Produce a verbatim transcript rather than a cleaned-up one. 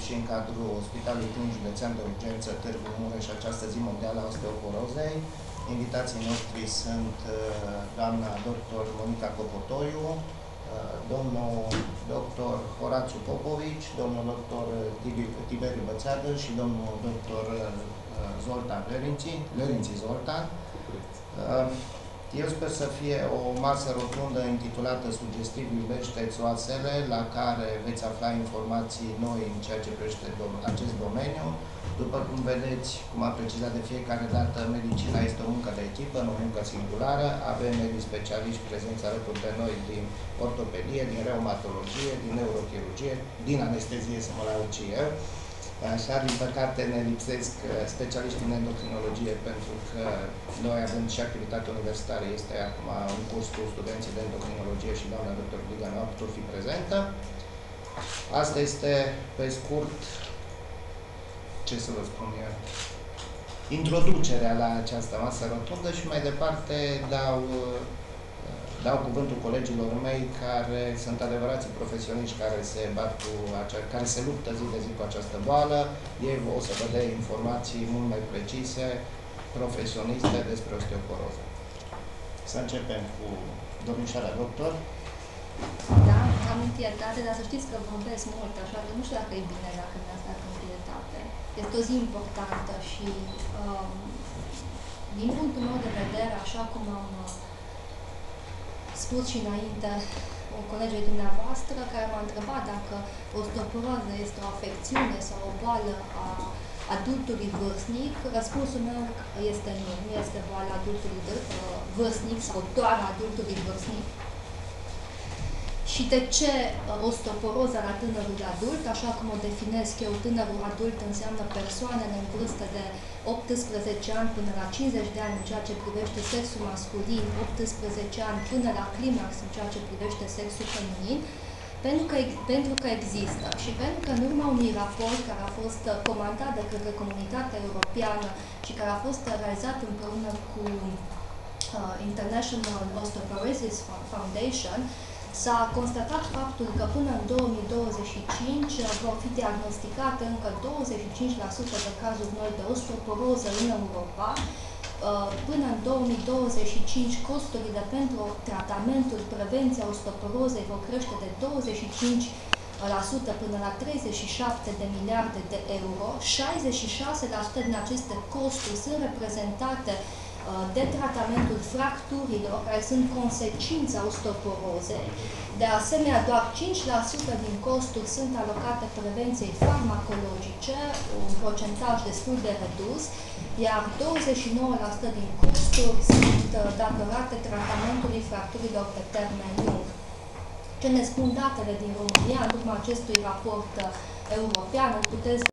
și în cadrul Spitalului Clinic Județean de Urgență Târgu Mureș această zi mondială a osteoporozei. Invitații noștri sunt doamna doctor Monica Copotoiu, domnul doctor Horațiu Popovici, domnul doctor Tiberiu Bățeadă și domnul doctor Zoltan Lărinții Zoltan. Eu sper să fie o masă rotundă intitulată sugestiv Iubește-ți oasele, la care veți afla informații noi în ceea ce privește acest domeniu. După cum vedeți, cum am precizat de fiecare dată, medicina este o muncă de echipă, nu o muncă singulară. Avem medici specialiști prezenți alături de noi din ortopedie, din reumatologie, din neurochirurgie, din anestezie, să mă laud și eu. Așa, din păcate, ne lipsesc specialiștii în endocrinologie, pentru că noi, având și activitate universitară, este acum un curs cu studenții de endocrinologie și doamna doctor Liga nu a putut fi prezentă. Asta este, pe scurt, ce să vă spun eu, introducerea la această masă rotundă și mai departe dau, dau cuvântul colegilor mei care sunt adevărații profesioniști care se bat cu acea, care se luptă zi de zi cu această boală. Ei o să vă dea informații mult mai precise, profesioniste despre osteoporoză. Să începem cu domnișoara doctor. Da, am întâietate, dar să știți că vorbesc mult, așa că nu știu dacă e bine dacă mi-ați dat întâietate. Este o zi importantă și, um, din punctul meu de vedere, așa cum am uh, spus și înainte colegii dumneavoastră, care m-a întrebat dacă osteoporoză este o afecțiune sau o boală a adultului vârstnic, răspunsul meu este nu. Nu este boala adultului vârstnic sau doar adultului vârstnic. Și de ce osteoporoza la tânărul adult? Așa cum o definesc eu, tânărul adult înseamnă persoanele în vârstă de optsprezece ani până la cincizeci de ani în ceea ce privește sexul masculin, optsprezece ani până la climax în ceea ce privește sexul feminin, pentru că, pentru că există și pentru că în urma unui raport care a fost comandat de către comunitatea europeană și care a fost realizat împreună cu uh, International Osteoporosis Foundation, s-a constatat faptul că până în două mii douăzeci și cinci vor fi diagnosticate încă douăzeci și cinci la sută de cazuri noi de osteoporoză în Europa. Până în două mii douăzeci și cinci, costurile pentru tratamentul, prevenția osteoporozei vor crește de douăzeci și cinci la sută până la treizeci și șapte de miliarde de euro. șaizeci și șase la sută din aceste costuri sunt reprezentate de tratamentul fracturilor, care sunt consecința osteoporozei. De asemenea, doar cinci la sută din costuri sunt alocate prevenției farmacologice, un procentaj destul de redus, iar douăzeci și nouă la sută din costuri sunt datorate tratamentului fracturilor pe termen lung. Ce ne spun datele din România, în urma acestui raport european, puteți